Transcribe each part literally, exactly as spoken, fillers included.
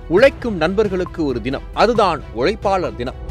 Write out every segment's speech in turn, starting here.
உழைக்கும் நண்பர்களுக்கு ஒரு தினம், அதுதான் உழைப்பாளர் தினம்.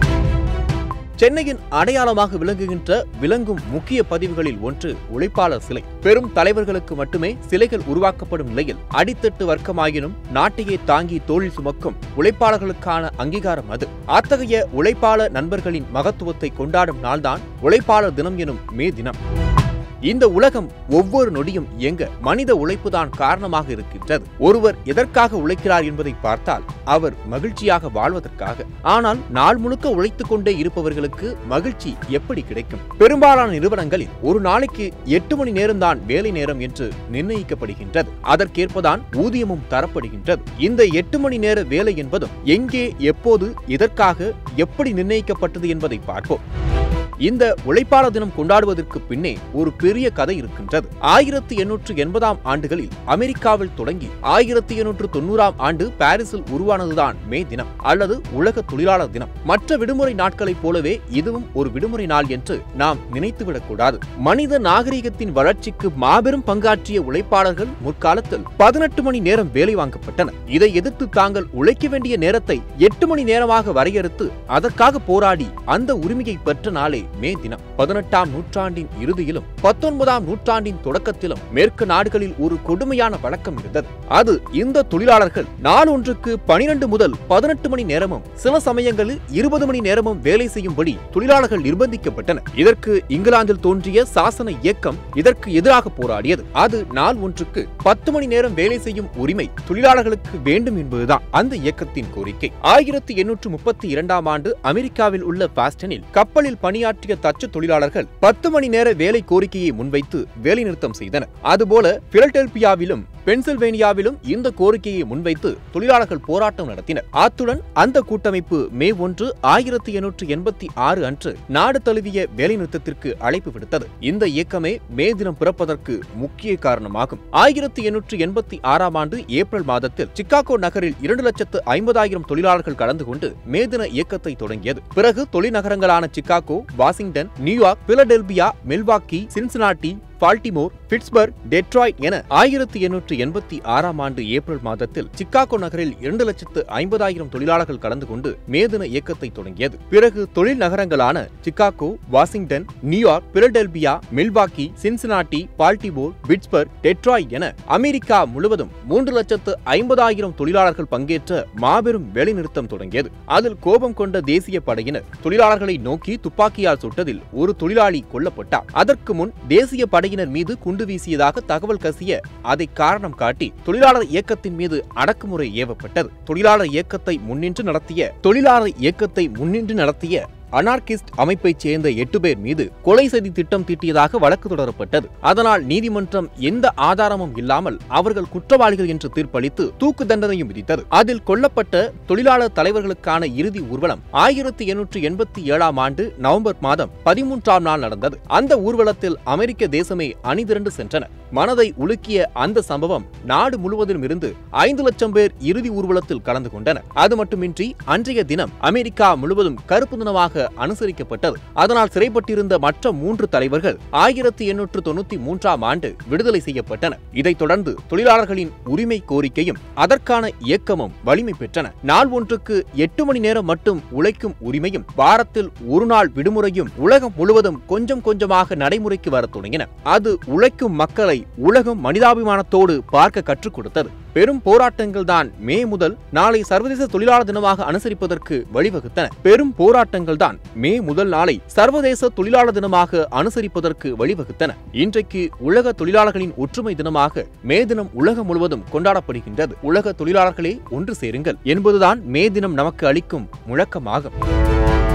சென்னையின் அடையாளமாக விளங்குகின்ற விளங்கும் முக்கிய பதிவுகளில் ஒன்று உழைப்பாளர் சிலை. பெரும் தலைவர்களுக்கு மட்டுமே சிலைகள் உருவாக்கப்படும் நிலையில் அடித்தட்டு வர்க்கமாயினும் நாட்டையே தாங்கி தோளில் சுமக்கும் உழைப்பாளர்களுக்கான அங்கீகாரம் அது. அத்தகைய உழைப்பாளர் நண்பர்களின் மகத்துவத்தை கொண்டாடும் நாள்தான் உழைப்பாளர் தினம் எனும் மே தினம். இந்த உலகம் ஒவ்வொரு நொடியும் இயங்க மனித உழைப்புதான் காரணமாக இருக்கின்றது. ஒருவர் எதற்காக உழைக்கிறார் என்பதை பார்த்தால் அவர் மகிழ்ச்சியாக வாழ்வதற்காக. ஆனால் நாள் முழுக்க உழைத்துக் கொண்டே இருப்பவர்களுக்கு மகிழ்ச்சி எப்படி கிடைக்கும்? பெரும்பாலான நிறுவனங்களில் ஒரு நாளைக்கு எட்டு மணி நேரம் தான் வேலை நேரம் என்று நிர்ணயிக்கப்படுகின்றது. அதற்கேற்பதான் ஊதியமும் தரப்படுகின்றது. இந்த எட்டு மணி நேர வேலை என்பதும் எங்கே, எப்போது, எதற்காக, எப்படி நிர்ணயிக்கப்பட்டது என்பதை பார்ப்போம். இந்த உழைப்பாளர் தினம் கொண்டாடுவதற்கு பின்னே ஒரு பெரிய கதை இருக்கின்றது. ஆயிரத்தி எண்ணூற்று எண்பதாம் ஆண்டுகளில் அமெரிக்காவில் தொடங்கி ஆயிரத்தி எண்ணூற்று தொன்னூறாம் ஆண்டு பாரிஸில் உருவானதுதான் மே தினம் அல்லது உலக தொழிலாளர் தினம். மற்ற விடுமுறை நாட்களைப் போலவே இதுவும் ஒரு விடுமுறை நாள் என்று நாம் நினைத்துவிடக் கூடாது. மனித நாகரிகத்தின் வளர்ச்சிக்கு மாபெரும் பங்காற்றிய உழைப்பாளர்கள் முற்காலத்தில் பதினெட்டு மணி நேரம் வேலை வாங்கப்பட்டனர். இதை எதிர்த்து தாங்கள் உழைக்க வேண்டிய நேரத்தை எட்டு மணி நேரமாக வரையறுத்து அதற்காக போராடி அந்த உரிமையை பெற்ற நாளே மே தினம். பதினெட்டாம் நூற்றாண்டின் இறுதியிலும் பத்தொன்பதாம் நூற்றாண்டின் தொடக்கத்திலும் மேற்கு நாடுகளில் ஒரு கொடுமையான வழக்கம் இருந்தது. அது இந்த தொழிலாளர்கள் நாள் ஒன்றுக்கு பனிரெண்டு முதல் பதினெட்டு மணி நேரமும் சில சமயங்களில் இருபது மணி நேரமும் வேலை செய்யும்படி தொழிலாளர்கள் நிர்பந்திக்கப்பட்டனர். இதற்கு இங்கிலாந்தில் தோன்றிய சாசன இயக்கம் இதற்கு எதிராக போராடியது. அது நாள் ஒன்றுக்கு பத்து மணி நேரம் வேலை செய்யும் உரிமை தொழிலாளர்களுக்கு வேண்டும் என்பதுதான் அந்த இயக்கத்தின் கோரிக்கை. ஆயிரத்தி எண்ணூற்று முப்பத்தி இரண்டாம் ஆண்டு அமெரிக்காவில் உள்ள பாஸ்டனில் கப்பலில் பணியாற்ற தச்சு தொழிலாளர்கள் பத்து மணி நேர வேலை கோரிக்கையை முன்வைத்து வேலை நிறுத்தம் செய்தனர். அதுபோல பிலடெல்பியாவிலும் பென்சில்வேனியாவிலும் இந்த கோரிக்கையை முன்வைத்து தொழிலாளர்கள் போராட்டம் நடத்தினர். அத்துடன் அந்த கூட்டமைப்பு மே ஒன்று ஆயிரத்தி எண்ணூற்று எண்பத்தி ஆறு அன்று நாடு தழுவிய வேலை நிறுத்தத்திற்கு அழைப்பு விடுத்தது. இந்த இயக்கமே மே தினம் பிறப்பதற்கு முக்கிய காரணமாகும். ஆயிரத்தி எண்ணூற்று எண்பத்தி ஆறாம் ஆண்டு ஏப்ரல் மாதத்தில் சிக்காகோ நகரில் இரண்டு லட்சத்து ஐம்பதாயிரம் தொழிலாளர்கள் கலந்து கொண்டு மே தின இயக்கத்தை தொடங்கியது. பிறகு தொழில்நகரங்களான Chicago, Washington, New York, Philadelphia, Milwaukee, Cincinnati, Baltimore, Pittsburgh, Detroit என ஆயிரத்தி எண்ணூற்று எண்பத்தி ஆறாம் ஆண்டு ஏப்ரல் மாதத்தில் சிக்காகோ நகரில் இரண்டு லட்சத்து ஐம்பதாயிரம் தொழிலாளர்கள் கலந்து கொண்டு மே தின இயக்கத்தை தொடங்கியது. பிறகு தொழில் நகரங்களான Chicago, Washington, New York, Philadelphia, Milwaukee, Cincinnati, Baltimore, Pittsburgh, Detroit என அமெரிக்கா முழுவதும் மூன்று லட்சத்து ஐம்பதாயிரம் தொழிலாளர்கள் பங்கேற்ற மாபெரும் வேலை நிறுத்தம் தொடங்கியது. அதில் கோபம் கொண்ட தேசிய படையினர் தொழிலாளர்களை நோக்கி துப்பாக்கியால் சுட்டதில் ஒரு தொழிலாளி கொல்லப்பட்டார். அதற்கு முன் தேசிய படை மீது குண்டு வீசியதாக தகவல் கசிய அதை காரணம் காட்டி தொழிலாளர் இயக்கத்தின் மீது அடக்குமுறை ஏவப்பட்டது. தொழிலாளர் இயக்கத்தை முன்னின்று நடத்திய தொழிலாளர் இயக்கத்தை முன்னின்று நடத்திய அனார்கிஸ்ட் அமைப்பைச் சேர்ந்த எட்டு பேர் மீது கொலை செய்தி திட்டம் தீட்டியதாக வழக்கு தொடரப்பட்டது. அதனால் நீதிமன்றம் எந்த ஆதாரமும் இல்லாமல் அவர்கள் குற்றவாளிகள் என்று தீர்ப்பளித்து தூக்கு தண்டனையும் விதித்தது. அதில் கொல்லப்பட்ட தொழிலாளர் தலைவர்களுக்கான இறுதி ஊர்வலம் ஆயிரத்தி எண்ணூற்று எண்பத்தி ஏழாம் ஆண்டு நவம்பர் மாதம் பதிமூன்றாம் நாள் நடந்தது. அந்த ஊர்வலத்தில் அமெரிக்க தேசமே அணிதிரண்டு சென்றனர். மனதை உலுக்கிய அந்த சம்பவம் நாடு முழுவதிலும் இருந்து ஐந்து லட்சம் பேர் இறுதி ஊர்வலத்தில் கலந்து கொண்டனர். அது மட்டுமின்றி அன்றைய தினம் அமெரிக்கா முழுவதும் கருப்பு தினமாக அனுசரிக்கப்பட்டது. அதனால் சிறைப்பட்டிருந்த மற்ற மூன்று தலைவர்கள் ஆயிரத்தி எண்ணூற்று தொண்ணூத்தி மூன்றாம் ஆண்டு விடுதலை செய்யப்பட்டனர். இதைத் தொடர்ந்து தொழிலாளர்களின் உரிமை கோரிக்கையும் அதற்கான இயக்கமும் வலிமை பெற்றன. நாள் ஒன்றுக்கு எட்டு மணி நேரம் மட்டும் உழைக்கும் உரிமையும் வாரத்தில் ஒரு நாள் விடுமுறையும் உலகம் முழுவதும் கொஞ்சம் கொஞ்சமாக நடைமுறைக்கு வர தொடங்கின. அது உழைக்கும் மக்களை உலகம் மனிதாபிமானத்தோடு பார்க்க கற்றுக் கொடுத்தது. பெரும் போராட்டங்கள் தான் மே முதல் நாளை சர்வதேச தொழிலாளர் தினமாக அனுசரிப்பதற்கு வழிவகுத்தன. பெரும் போராட்டங்கள் தான் மே முதல் நாளை சர்வதேச தொழிலாளர் தினமாக அனுசரிப்பதற்கு வழிவகுத்தன. இன்றைக்கு உலக தொழிலாளர்களின் ஒற்றுமை தினமாக மே தினம் உலகம் முழுவதும் கொண்டாடப்படுகின்றது. உலக தொழிலாளர்களே ஒன்று சேருங்கள் என்பதுதான் மே தினம் நமக்கு அளிக்கும் முழக்கமாகும்.